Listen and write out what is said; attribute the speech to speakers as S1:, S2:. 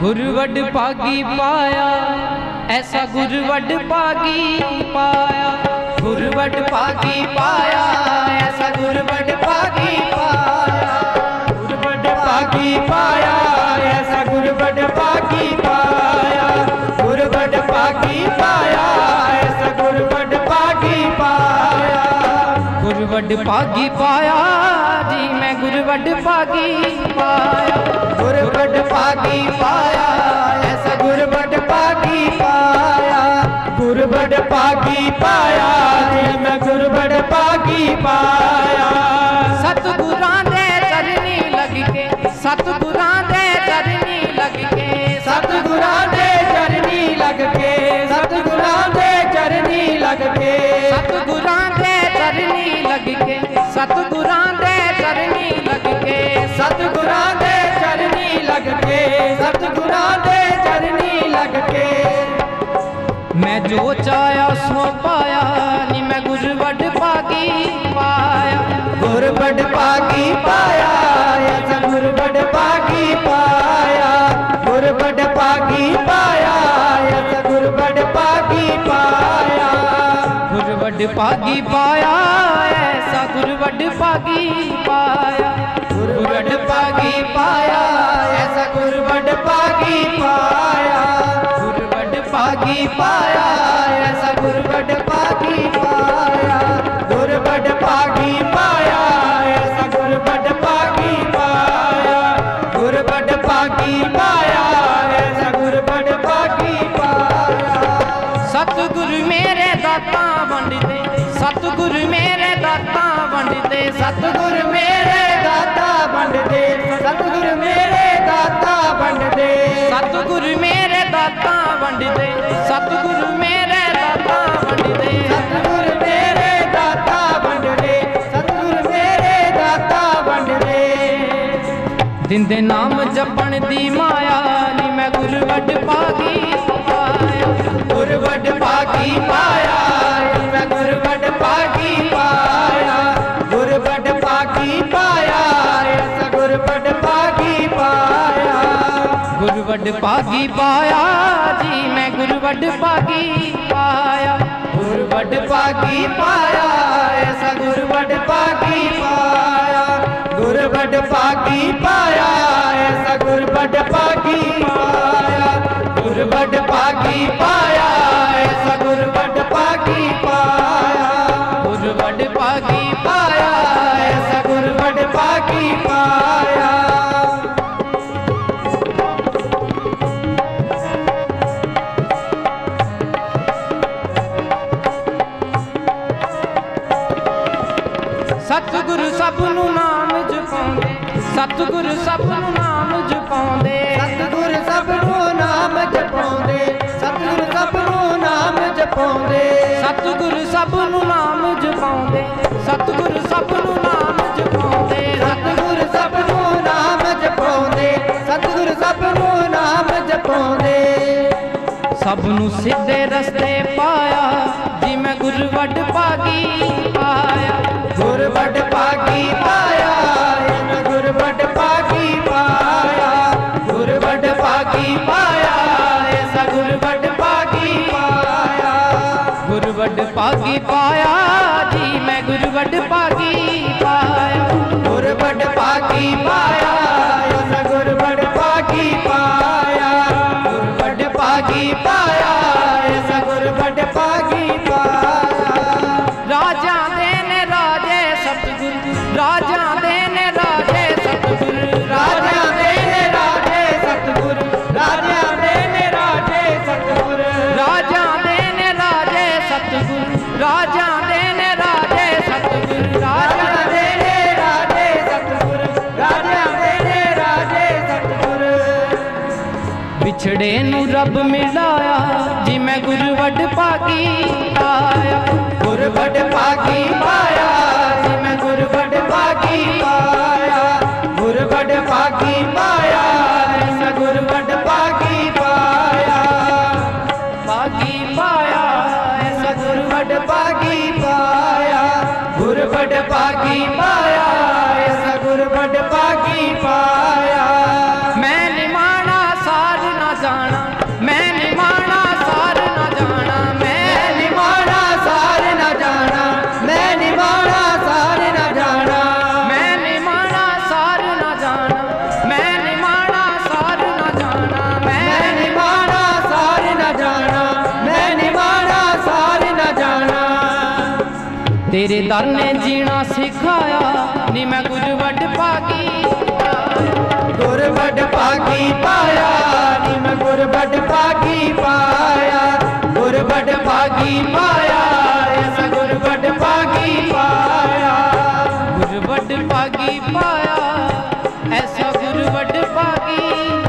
S1: गुरु वड भागी पाया, ऐसा गुरु वड भागी पाया। गुरु वड भागी पाया, ऐसा गुरु वड भागी पाया। गुरु वड भागी पाया, ऐसा गुरु वड भागी पाया। गुरु वड भागी पाया, ऐसा गुरु वड भागी पाया। गुरु वड भागी पाया जी, मैं गुरु वड भागी पाया। गुरु वड भागी पाया, ऐसा गुरु वड भागी पाया। गुरु वड भागी पाया जी, मैं गुरु वड भागी पाया। सतगुरां दे चरनी लग के, सतगुरां दे चरनी लग के, सतगुरां दे चरनी लग के, सतगुरां दे चरनी लग के, सतगुरां दे चरनी लग के, सतगुरां दे चरनी लग के, सतगुरां दे चरनी लग के, सतगुरां दे चरनी लग के। मैं जो चाया सो पाया नी, मैं गुरु वड भागी पाया। गुरु वड भागी पाया, ऐसा गुरु वड भागी पाया। गुरु वड भागी पाया, ऐसा गुरु वड भागी पाया। गुरु वड भागी पाया, ऐसा गुरु वड भागी पाया। गुरु वड भागी पाया, ऐसा गुरु वड भागी पाया। गुरु वड भागी पाया, ऐसा गुरु वड भागी पाया। गुरु वड भागी पाया, ऐसा गुरु वड भागी पाया। गुरु वड भागी पाया, ऐसा गुरु वड भागी पाया। सतगुरु मेरे दाता वंड दे, सतगुरु मेरे दाता वंड दे, सतगुरु मेरे दाता वंड दे, सतगुरु मेरे दाता वंड दे, सतगुरु मेरे दाता वंड दे, सतगुरु मेरे दाता वंड दे, सतगुरु मेरे दाता वंड दे, सतगुरु मेरे दाता वंड दे। दिंदे नाम जपण दी माया नी, मैं गुरु वड भागी पाया। गुरु वड भागी पाया, मैं गुरु वड भागी पाया। गुरु वड भागी पाया, ऐसा गुरु वड भागी पाया। गुरु वड भागी पाया जी, मैं गुरु वड भागी पाया। गुरु वड भागी पाया, ऐसा गुरु वड भागी पाया। गुरु वड भागी पाया, ऐसा गुरु वड भागी पाया। गुरु वड भागी पाया, ऐसा गुरु वड भागी पाया। गुरु वड भागी पाया, ऐसा गुरु वड भागी पाया। सतगुरु सबनू नाम जपाउंदे, सतगुरु सबनू नाम जपाउंदे, सतगुरु सबनू नाम जपाउंदे, सतगुरु सबनू नाम जपाउंदे, सतगुरु सबनू नाम जपाउंदे, सतगुरु सबनू नाम जपाउंदे, सतगुरु सबनू नाम जपाउंदे, सतगुरु सबनू नाम जपाउंदे। सबनू सीधे रस्ते पाया जी, मैं गुरु वड भागी पाया। गुरु वड भागी पाया, मैं गुरु वड भागी पाया। गुरु वड भागी पाया, ऐसा गुरु वड भागी पाया। गुरु वड भागी पाया जी, मैं गुरु वड भागी पाया। गुरु वड भागी पाया, ऐसा गुरु वड भागी पाया। गुरु वड भागी पाया, ऐसा गुरु वड भागी पाया। राजा देने राजे सतगुरु, राजा देने राजे सतगुरु, राजा देने राजे सतगुरु, राजा देने राजे सतगुरु, राजा देने राजे सतगुरु, राजा देने राजे सतगुरु, राजा देने राजे सतगुरु, राजा देने राजे सतगुरु। बिछड़े नू रब मिलाया जी, मैं गुरु वड भागी पाया। गुरु वड भागी पाया जी, मैं गुरु वड भागी पाया। गुरु वड भागी पाया, ऐसा गुरु वड भागी पाया। भागी पाया, ऐसा गुरु वड भागी पाया। गुरु वड भागी पाया, ऐसा गुरु वड भागी पाया। मैं निमाना सार तेरे दर ने जीना सिखाया नी मैं गुर वड भागी गुर वड भागी पाया नी मैं गुर वड भागी पाया गुर वड भागी पाया ऐसा गुर वड भागी पाया गुर वड भागी पाया ऐसा गुर वड भागी